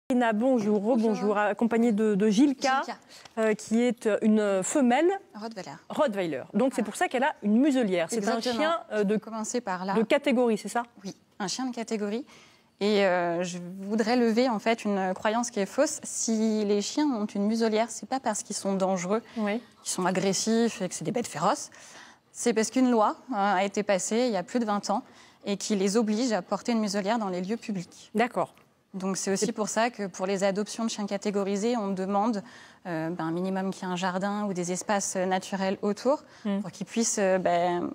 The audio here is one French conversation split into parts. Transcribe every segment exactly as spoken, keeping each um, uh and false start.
Sabrina, bonjour, rebonjour, accompagnée de, de Gilka, Gilka. Euh, qui est une femelle Rottweiler. Rottweiler. Donc c'est voilà. pour ça qu'elle a une muselière. C'est un chien euh, de, commencer par là. de catégorie, c'est ça? Oui, un chien de catégorie. Et euh, je voudrais lever en fait une croyance qui est fausse. Si les chiens ont une muselière, c'est pas parce qu'ils sont dangereux, oui. qu'ils sont agressifs et que c'est des bêtes féroces. C'est parce qu'une loi euh, a été passée il y a plus de vingt ans et qui les oblige à porter une muselière dans les lieux publics. D'accord. Donc c'est aussi pour ça que pour les adoptions de chiens catégorisés, on demande euh, ben, un minimum qu'il y ait un jardin ou des espaces naturels autour mmh. pour qu'ils puissent euh, ben,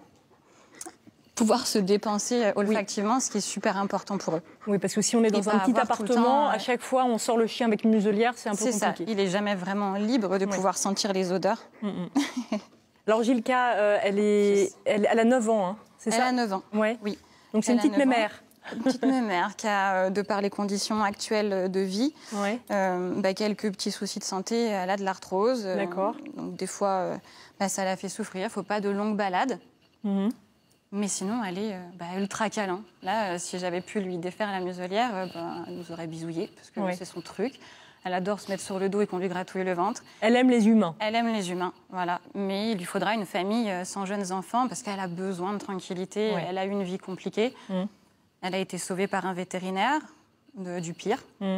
pouvoir se dépenser olfactivement, oui. ce qui est super important pour eux. Oui, parce que si on est dans un petit appartement, temps, à chaque fois on sort le chien avec une muselière, c'est un peu compliqué. C'est ça, il n'est jamais vraiment libre de oui. pouvoir sentir les odeurs. Mmh, mmh. Alors Gilka, euh, elle, est, elle, elle a neuf ans, hein, c'est ça? Elle a neuf ans, ouais. oui. Donc c'est une petite mémère. Une petite mémère qui a, de par les conditions actuelles de vie, ouais. euh, bah, quelques petits soucis de santé. Elle a de l'arthrose. D'accord. Euh, donc des fois, euh, bah, ça la fait souffrir. Il ne faut pas de longues balades. Mmh. Mais sinon, elle est euh, bah, ultra câlin. Là, euh, si j'avais pu lui défaire la muselière, euh, bah, elle nous aurait bisouillé, parce que ouais. c'est son truc. Elle adore se mettre sur le dos et qu'on lui gratouille le ventre. Elle aime les humains. Elle aime les humains, voilà. Mais il lui faudra une famille sans jeunes enfants, parce qu'elle a besoin de tranquillité. Ouais. Elle a eu une vie compliquée. Mmh. Elle a été sauvée par un vétérinaire de, du pire. Mmh.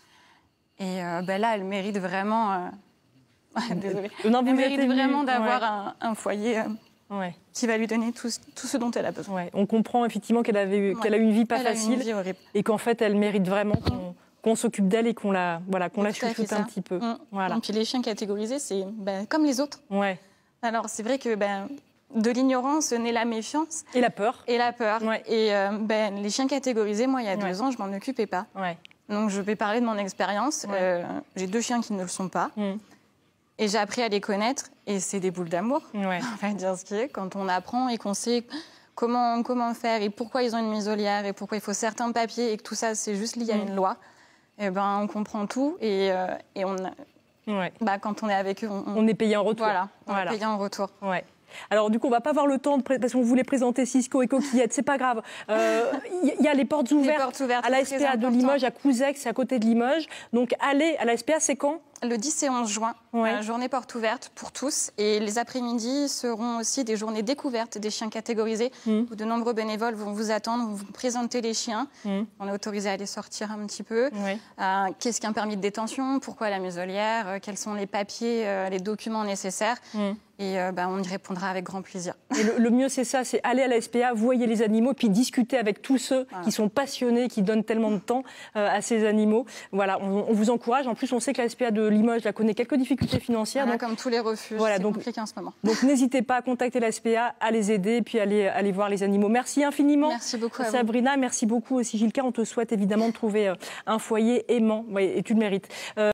Et euh, ben là, elle mérite vraiment... Euh... Désolée. Non, elle mérite vraiment d'avoir ouais. un, un foyer euh, ouais. qui va lui donner tout, tout ce dont elle a besoin. Ouais. On comprend effectivement qu'elle avait ouais. qu'elle a eu une vie pas elle facile. A une vie horrible. Et qu'en fait, elle mérite vraiment qu'on mmh. qu'on s'occupe d'elle et qu'on la, voilà, qu'on la chouchoute un petit peu. Mmh. Voilà. Et puis les chiens catégorisés, c'est ben, comme les autres. Ouais. Alors, c'est vrai que... Ben, de l'ignorance naît la méfiance. Et la peur. Et la peur. Ouais. Et euh, ben, les chiens catégorisés, moi, il y a deux ouais. ans, je m'en occupais pas. Ouais. Donc, je vais parler de mon expérience. Ouais. Euh, j'ai deux chiens qui ne le sont pas. Mm. Et j'ai appris à les connaître. Et c'est des boules d'amour. Ouais. On va dire ce qui est. Quand on apprend et qu'on sait comment, comment faire et pourquoi ils ont une muselière et pourquoi il faut certains papiers et que tout ça, c'est juste lié mm. à une loi, et ben, on comprend tout. Et, euh, et on, ouais. bah, quand on est avec eux, on, on... on est payé en retour. Voilà, on voilà. est payé en retour. Ouais. Alors du coup, on va pas avoir le temps de pré... parce qu'on voulait présenter Cisco et Coquillette, c'est pas grave. Il euh, y, y a les portes ouvertes, les portes ouvertes à la S P A de Limoges, à Couzec, c'est à côté de Limoges. Donc allez à la S P A, c'est quand? Le dix et onze juin, ouais. euh, journée porte ouverte pour tous. Et les après-midi seront aussi des journées découvertes des chiens catégorisés, mmh. où de nombreux bénévoles vont vous attendre, vont vous présenter les chiens. Mmh. On est autorisé à les sortir un petit peu. Ouais. Euh, Qu'est-ce qu'un permis de détention? Pourquoi la muselière? euh, Quels sont les papiers, euh, les documents nécessaires? mmh. Et euh, bah, on y répondra avec grand plaisir. Et le, le mieux, c'est ça, c'est aller à la S P A, voyez les animaux, puis discuter avec tous ceux voilà. qui sont passionnés, qui donnent tellement de temps euh, à ces animaux. Voilà, on, on vous encourage. En plus, on sait que la S P A de Limoges la connaît quelques difficultés financières. Voilà, donc, comme tous les refuges, voilà, c'est donc, compliqué en ce moment. Donc n'hésitez pas à contacter la S P A, à les aider, puis aller, aller voir les animaux. Merci infiniment. Merci beaucoup à Sabrina, vous. Merci beaucoup aussi Gilka. On te souhaite évidemment de trouver un foyer aimant, ouais, et tu le mérites. Euh,